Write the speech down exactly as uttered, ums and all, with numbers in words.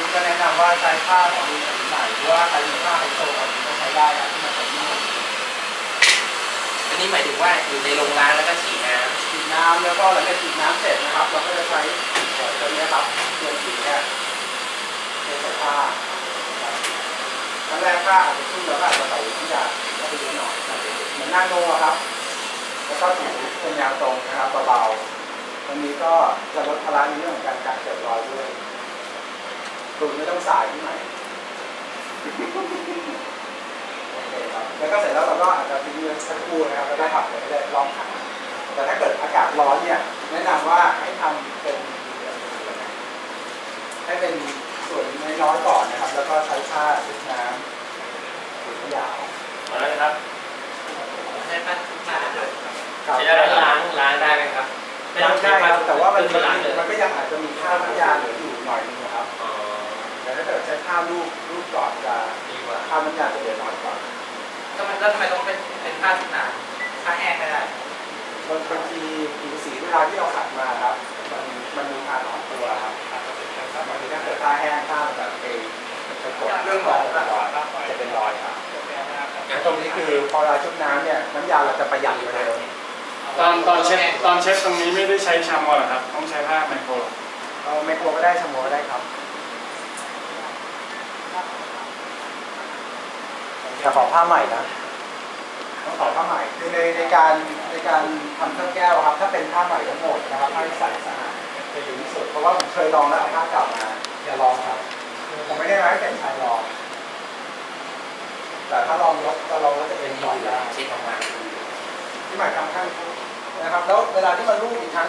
ก็แนะนำว่าใช้ผ้าของดีแบบไหนหรือว่าใครมีผ้าไฮโซแบบนี้ก็ใช้ได้นะที่มันเป็นนิ่มอันนี้หมายถึงว่าอยู่ในโรงงานแล้วก็ฉีดน้ำฉีดน้ำแล้วก็หลังจากฉีดน้ำเสร็จนะครับเราก็จะใช้ตัวนี้ครับตัวฉีดเนี่ยเทใส่ผ้าครั้งแรกผ้าอาจจะชุ่มแล้วก็อาจจะใส่น้ำยาเข้าไปเยอะหน่อยเหมือนนาโนครับแล้วก็ถูเป็นแนวตรงนะครับเบาๆตรงนี้ก็จะลดภาระในเรื่องของการกัดเกิดรอยด้วยตูดไม่ต้องสายที่ไหนโอเคครับแล้วก็เสร็จแล้วเราก็อาจจะทิ้งไว้สักครู่นะครับแล้วก็ขับไปเรื่อยๆลองขับแต่ถ้าเกิดอากาศร้อนเนี่ยแนะนำว่าให้ทำเป็นให้เป็นส่วนน้อยๆก่อนนะครับแล้วก็ใช้ผ้าชุบน้ำถุงยาวมาแล้วครับใช้ผ้าชุบน้ำด้วยใช้ได้ล้างล้างได้ไหมครับไม่ต้องใช้ครับแต่ว่ามันมันก็ยังอาจจะมีผ้าน้ำยาเหลืออยู่หน่อยนึงนะครับแต่ถ้าเกิดใช้ผ้าลูกลูกก่อนจะดีกว่าผ้าน้ำยาจะเหลือน้อยกว่าทำไมแล้วทำไมต้องเป็นเป็นผ้าชุบน้ำผ้าแห้งไม่ได้บางทีผิวสีเวลาที่เราขัดมาครับมันมันมีการอ่อนตัวครับบางทีถ้าเกิดผ้าแห้งผ้าแบบไปไปกดเรื่องของจะเป็นรอยครับตรงนี้คือพอเราชุบน้ำเนี่ยน้ำยาเราจะประหยัดกว่าเดิมตอนตอนเช็ดตอนเช็ดตรงนี้ไม่ได้ใช้ชามอลหรอครับต้องใช้ผ้าไมโครเอาไมโครก็ได้ชามอก็ได้ครับจะขอผ้าใหม่นะต้องขอผ้าใหม่คือในในการในการทำเครื่องแก้วครับถ้าเป็นผ้าใหม่ทั้งหมดนะครับผ้าใสสะอาดจะดีที่สุดเพราะว่าผมเคยลองแล้วเอาผ้าเก่ามาอย่าลองครับผมไม่ได้ร้ายแต่ใช้ลองแต่ถ้าลองลบก็ลองแล้วจะเป็นรอยได้เช็ดออกมาที่หมายทำข้างนะครับแล้วเวลาที่มันรูปอีกครั้ง